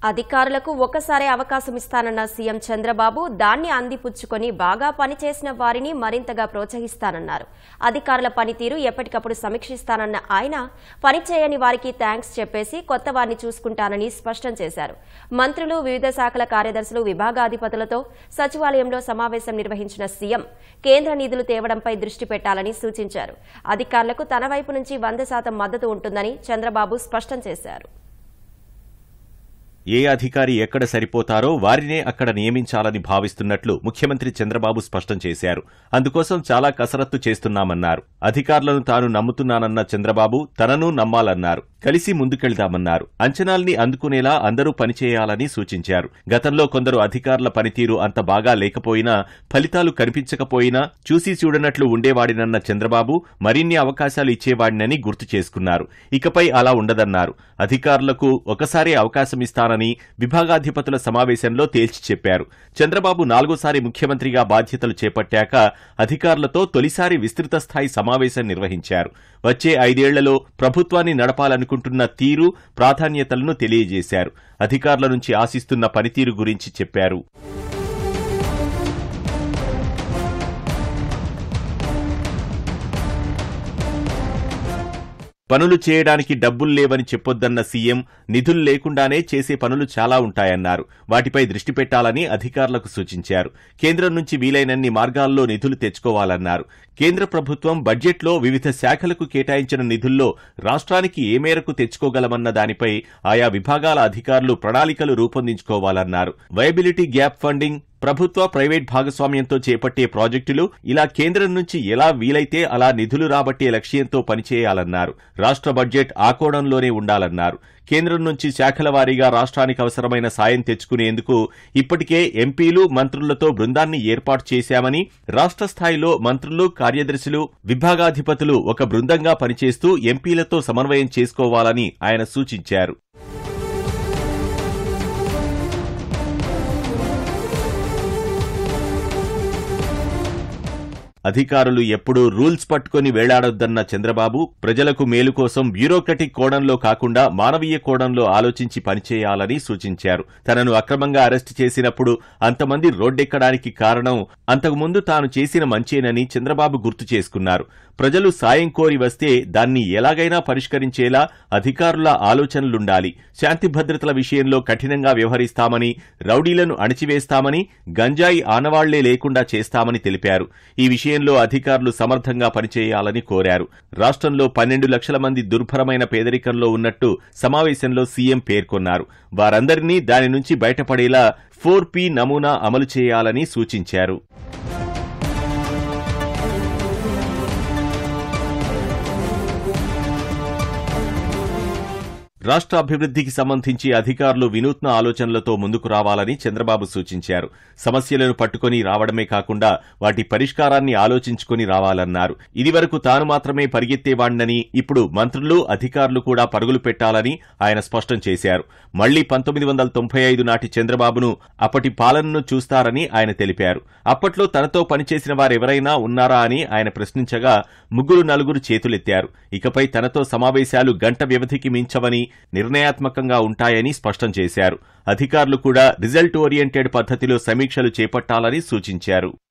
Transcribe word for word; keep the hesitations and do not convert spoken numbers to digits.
అధికారులకు ఒక్కసారే అవకాశం ఇస్తానన్న సీఎం చంద్రబాబు దాన్ని అందిపుచ్చుకొని బాగా పనిచేసిన వారిని మరింతగా ప్రోత్సహిస్తానన్నారు. అధికారుల పనితీరు ఎప్పటికప్పుడు సమీక్షిస్తానన్న ఆయన పనిచేయని వారికి థ్యాంక్స్ చెప్పేసి కొత్త వారిని చూసుకుంటానని స్పష్టం చేశారు. మంత్రులు, వివిధ శాఖల కార్యదర్శులు, విభాగాధిపతులతో సచివాలయంలో సమావేశం నిర్వహించిన సీఎం కేంద్ర నిధులు తేవడంపై దృష్టి పెట్టాలని సూచించారు. అధికారులకు తన వైపు నుంచి వంద శాతం మద్దతు ఉంటుందని చంద్రబాబు స్పష్టం చేశారు. ఏ అధికారి ఎక్కడ సరిపోతారో వారినే అక్కడ నియమించాలని భావిస్తున్నట్లు ముఖ్యమంత్రి చంద్రబాబు స్పష్టం చేశారు. అందుకోసం చాలా కసరత్తు చేస్తున్నామన్నారు. అధికారులను తాను నమ్ముతున్నానన్న చంద్రబాబు తనను నమ్మాలన్నారు. కలిసి ముందుకెళ్దామన్నారు. అంచనాల్ని అందుకునేలా అందరూ పనిచేయాలని సూచించారు. గతంలో కొందరు అధికారుల పనితీరు అంత బాగా లేకపోయినా, ఫలితాలు కనిపించకపోయినా చూసి చూడనట్లు ఉండేవాడినన్న చంద్రబాబు మరిన్ని అవకాశాలు ఇచ్చేవాడినని గుర్తు చేసుకున్నారు. ఇకపై అలా ఉండదన్నారు. అధికారులకు ఒకసారి అవకాశమిస్తానని విభాగాధిపతుల సమావేశంలో తేల్చి చెప్పారు. చంద్రబాబు నాలుగోసారి ముఖ్యమంత్రిగా బాధ్యతలు చేపట్టాక అధికారులతో తొలిసారి విస్తృత స్థాయి సమావేశం నిర్వహించారు. వచ్చే ఐదేళ్లలో ప్రభుత్వాన్ని నడపాలనుకుంటున్న తీరు, ప్రాధాన్యతలను తెలియజేశారు. అధికారుల నుంచి ఆశిస్తున్న పనితీరు గురించి చెప్పారు. పనులు చేయడానికి డబ్బులు లేవని చెప్పొద్దన్న సీఎం నిధులు లేకుండానే చేసే పనులు చాలా ఉంటాయన్నారు. వాటిపై దృష్టి పెట్టాలని అధికారులకు సూచించారు. కేంద్రం నుంచి వీలైనన్ని మార్గాల్లో నిధులు తెచ్చుకోవాలన్నారు. కేంద్ర ప్రభుత్వం బడ్జెట్లో వివిధ శాఖలకు కేటాయించిన నిధుల్లో రాష్ట్రానికి ఏ మేరకు తెచ్చుకోగలమన్న దానిపై ఆయా విభాగాల అధికారులు ప్రణాళికలు రూపొందించుకోవాలన్నారు. వయబిలిటీ గ్యాప్ ఫండింగ్, ప్రభుత్వ ప్రైవేట్ భాగస్వామ్యంతో చేపట్టే ప్రాజెక్టులు ఇలా కేంద్రం నుంచి ఎలా వీలైతే అలా నిధులు రాబట్టే లక్ష్యంతో పనిచేయాలన్నారు. రాష్ట్ర బడ్జెట్ ఆ కోణంలోనే ఉండాలన్నారు. కేంద్రం నుంచి శాఖల వారీగా రాష్ట్రానికి అవసరమైన సాయం తెచ్చుకునేందుకు ఇప్పటికే ఎంపీలు, మంత్రులతో బృందాన్ని ఏర్పాటు చేశామని, రాష్ట్ర స్థాయిలో మంత్రులు, కార్యదర్శులు, విభాగాధిపతులు ఒక బృందంగా పనిచేస్తూ ఎంపీలతో సమన్వయం చేసుకోవాలని ఆయన సూచించారు. అధికారులు ఎప్పుడూ రూల్స్ పట్టుకుని వేలాడొద్దన్న చంద్రబాబు ప్రజలకు మేలు కోసం బ్యూరోక్రటిక్ కోణంలో కాకుండా మానవీయ కోణంలో ఆలోచించి పనిచేయాలని సూచించారు. తనను అక్రమంగా అరెస్టు చేసినప్పుడు అంతమంది రోడ్డెక్కడానికి కారణం అంతకుముందు తాను చేసిన మంచేనని చంద్రబాబు గుర్తు చేసుకున్నారు. ప్రజలు సాయం కోరి వస్తే దాన్ని ఎలాగైనా పరిష్కరించేలా అధికారుల ఆలోచనలుండాలి. శాంతి భద్రతల విషయంలో కఠినంగా వ్యవహరిస్తామని, రౌడీలను అణిచివేస్తామని, గంజాయి ఆనవాళ్లే లేకుండా చేస్తామని తెలిపారు. ఈ విషయంలో అధికారులు సమర్థంగా పనిచేయాలని కోరారు. రాష్ట్రంలో పన్నెండు లక్షల మంది దుర్భరమైన పేదరికంలో ఉన్నట్టు సమావేశంలో సీఎం పేర్కొన్నారు. వారందరినీ దాని నుంచి బయటపడేలా ఫోర్ పీ నమూనా అమలు చేయాలని సూచించారు. రాష్ట్ర అభివృద్ధికి సంబంధించి అధికారులు వినూత్న ఆలోచనలతో ముందుకు రావాలని చంద్రబాబు సూచించారు. సమస్యలను పట్టుకుని రావడమే కాకుండా వాటి పరిష్కారాన్ని ఆలోచించుకుని రావాలన్నారు. ఇదివరకు తాను మాత్రమే పరిగెత్తేవాణ్ణని, ఇప్పుడు మంత్రులు, అధికారులు కూడా పరుగులు పెట్టాలని ఆయన స్పష్టం చేశారు. మళ్లీ పంతొమ్మిది వందల తొంభై ఐదు నాటి చంద్రబాబును, అప్పటి పాలనను చూస్తారని ఆయన తెలిపారు. అప్పట్లో తనతో పనిచేసిన వారెవరైనా ఉన్నారా అని ఆయన ప్రశ్నించగా ముగ్గురు నలుగురు చేతులెత్తారు. ఇకపై తనతో సమావేశాలు గంట వ్యవధికి మించవని, నిర్ణయాత్మకంగా ఉంటాయని స్పష్టం చేశారు. అధికారులు కూడా రిజల్ట్ ఓరియంటెడ్ పద్ధతిలో సమీక్షలు చేపట్టాలని సూచించారు.